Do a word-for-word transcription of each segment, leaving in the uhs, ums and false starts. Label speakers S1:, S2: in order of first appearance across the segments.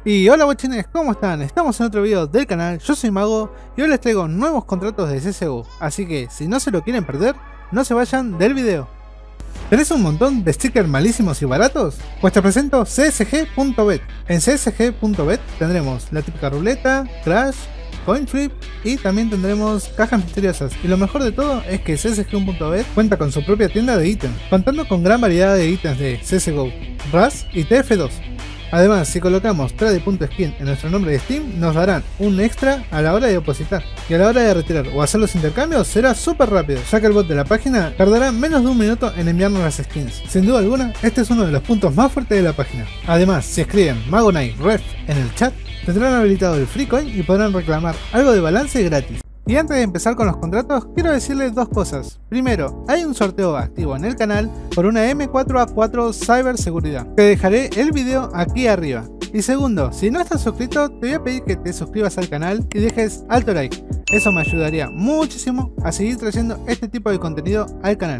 S1: Y hola guachines, ¿cómo están? Estamos en otro video del canal, yo soy Mago y hoy les traigo nuevos contratos de C S G O, así que si no se lo quieren perder, no se vayan del video. ¿Tenés un montón de stickers malísimos y baratos? Pues te presento C S G punto bet. En C S G punto bet tendremos la típica ruleta, crash, coin flip y también tendremos cajas misteriosas. Y lo mejor de todo es que C S G punto bet cuenta con su propia tienda de ítems, contando con gran variedad de ítems de C S G O, R A S y T F dos. Además, si colocamos trade.skin en nuestro nombre de Steam, nos darán un extra a la hora de depositar. Y a la hora de retirar o hacer los intercambios será súper rápido, ya que el bot de la página tardará menos de un minuto en enviarnos las skins. Sin duda alguna, este es uno de los puntos más fuertes de la página. Además, si escriben Magonite Ref en el chat, tendrán habilitado el free coin y podrán reclamar algo de balance gratis. Y antes de empezar con los contratos, quiero decirles dos cosas. Primero, hay un sorteo activo en el canal por una M cuatro A cuatro Cyberseguridad. Te dejaré el video aquí arriba. Y segundo, si no estás suscrito, te voy a pedir que te suscribas al canal y dejes alto like. Eso me ayudaría muchísimo a seguir trayendo este tipo de contenido al canal.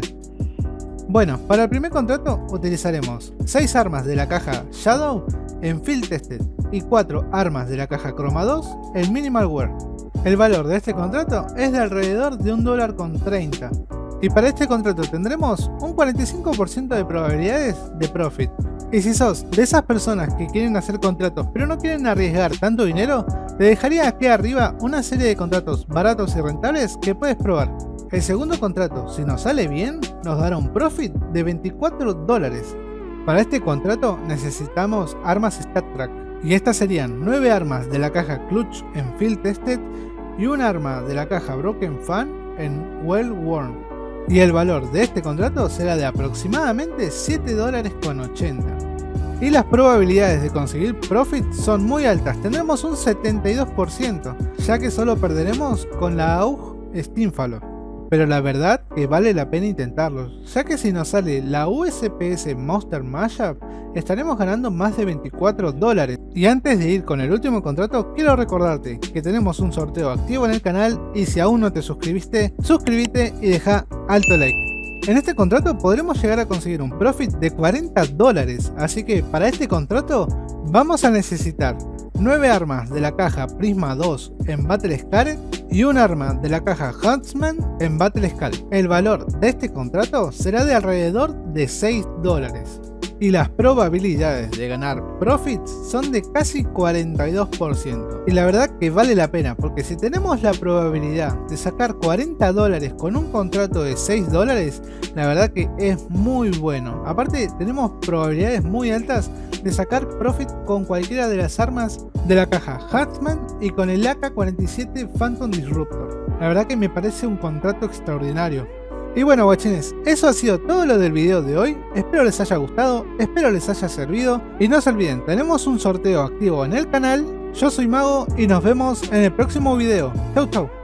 S1: Bueno, para el primer contrato utilizaremos seis armas de la caja Shadow en Field Tested y cuatro armas de la caja Chroma dos en Minimal Wear. El valor de este contrato es de alrededor de un dólar con treinta. Y para este contrato tendremos un cuarenta y cinco por ciento de probabilidades de profit. Y si sos de esas personas que quieren hacer contratos pero no quieren arriesgar tanto dinero, te dejaría aquí arriba una serie de contratos baratos y rentables que puedes probar. El segundo contrato, si nos sale bien, nos dará un profit de veinticuatro dólares. Para este contrato necesitamos armas StatTrack. Y estas serían nueve armas de la caja Clutch en Field Tested y un arma de la caja Broken Fan en Well Worn. Y el valor de este contrato será de aproximadamente siete dólares con ochenta. Y las probabilidades de conseguir profit son muy altas, tendremos un setenta y dos por ciento, ya que solo perderemos con la A U G Steamfalo. Pero la verdad que vale la pena intentarlo, ya que si nos sale la U S P S Monster Mashup, estaremos ganando más de veinticuatro dólares. Y antes de ir con el último contrato, quiero recordarte que tenemos un sorteo activo en el canal y si aún no te suscribiste, suscríbete y deja alto like. En este contrato podremos llegar a conseguir un profit de cuarenta dólares, así que para este contrato vamos a necesitar nueve armas de la caja Prisma dos en Battle Scarlet y un arma de la caja Huntsman en Battle Scarlet. El valor de este contrato será de alrededor de seis dólares. Y las probabilidades de ganar profits son de casi cuarenta y dos por ciento. Y la verdad que vale la pena, porque si tenemos la probabilidad de sacar cuarenta dólares con un contrato de seis dólares, la verdad que es muy bueno. Aparte tenemos probabilidades muy altas de sacar profit con cualquiera de las armas de la caja Huntsman y con el A K cuarenta y siete Phantom Disruptor. La verdad que me parece un contrato extraordinario. Y bueno guachines, eso ha sido todo lo del video de hoy, espero les haya gustado, espero les haya servido y no se olviden, tenemos un sorteo activo en el canal, yo soy Mago y nos vemos en el próximo video, chau chau.